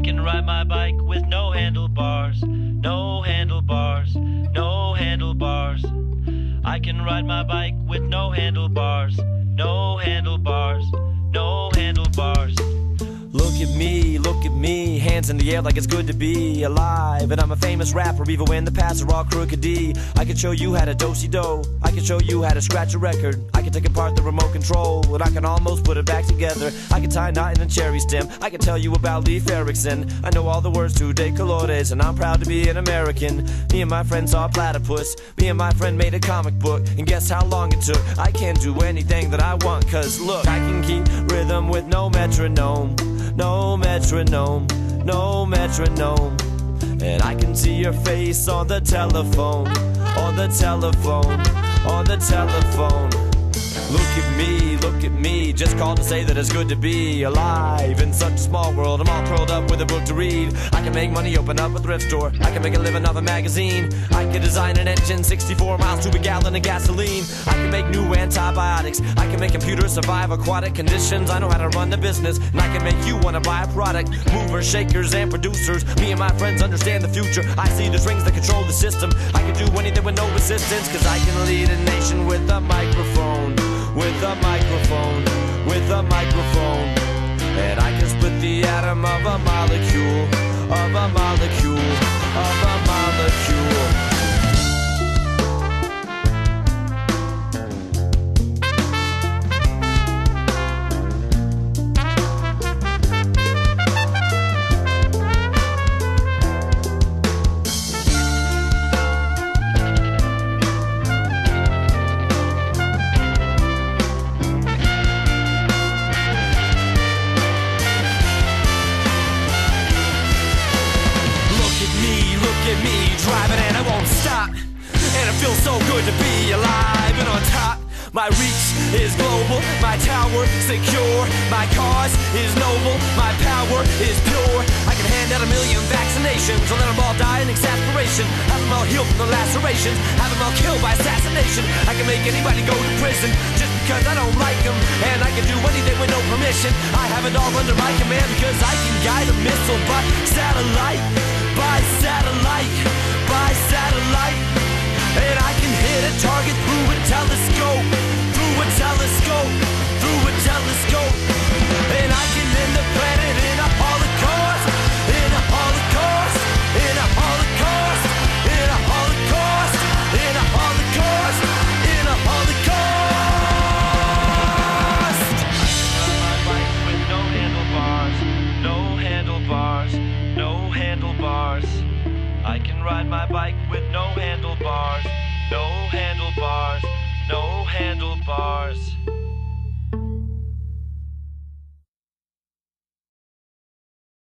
can ride my bike with no handlebars, no handlebars, no handlebars. I can ride my bike with no handlebars, no handlebars, no handlebars. Look at me, hands in the air like it's good to be alive. And I'm a famous rapper even when the paths are all crooked D. I can show you how to do-si-do, I can show you how to scratch a record. I can take apart the remote control, and I can almost put it back together. I can tie a knot in a cherry stem, I can tell you about Leif Erikson. I know all the words to De Colores, and I'm proud to be an American. Me and my friend saw a platypus, me and my friend made a comic book, and guess how long it took? I can do anything that I want, cause look, I can keep rhythm with no metronome, no metronome, no metronome. And I can see your face on the telephone, on the telephone, on the telephone. Look at me, just called to say that it's good to be alive in such a small world. I'm all curled up with a book to read. I can make money, open up a thrift store. I can make a living off a magazine. I can design an engine, 64 miles to a gallon of gasoline. I can make new antibiotics. I can make computers survive aquatic conditions. I know how to run the business, and I can make you want to buy a product. Movers, shakers, and producers. Me and my friends understand the future. I see the strings that control the system. I can do anything with no resistance, cause I can lead a nation with a microphone. With a microphone, with a microphone. And I can split the atom of a molecule, of a molecule, of a molecule. Driving and I won't stop, and it feels so good to be alive and on top. My reach is global, my tower secure, my cause is noble, my power is pure. I can hand out 1 million vaccinations, and let them all die in exasperation. Have them all healed from the lacerations, have them all killed by assassination. I can make anybody go to prison just because I don't like them, and I can do anything with no permission. I have it all under my command because I can guide a missile by satellite, by satellite, by satellite. And I can hit a target through a telescope, through a telescope, through a telescope. And I can end the planet in a holocaust, in a holocaust, in a holocaust, in a holocaust, in a holocaust, in a holocaust. I can ride my bike with no handlebars, no handlebars, no handlebars. I can ride my bike with no handlebars, no handlebars, no handlebars.